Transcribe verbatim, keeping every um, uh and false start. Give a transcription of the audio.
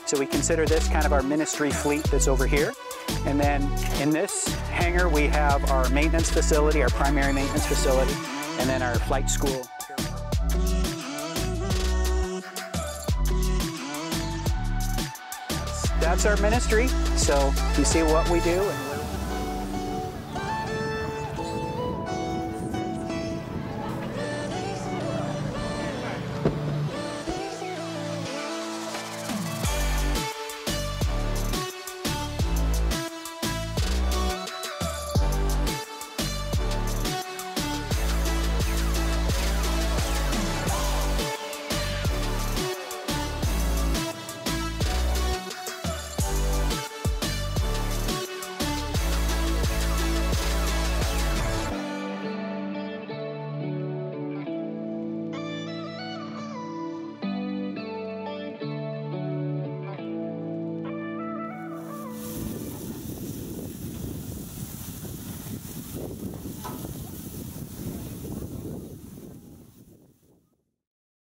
So we consider this kind of our ministry fleet that's over here. And then in this hangar, we have our maintenance facility, our primary maintenance facility, and then our flight school. That's our ministry. So you see what we do. And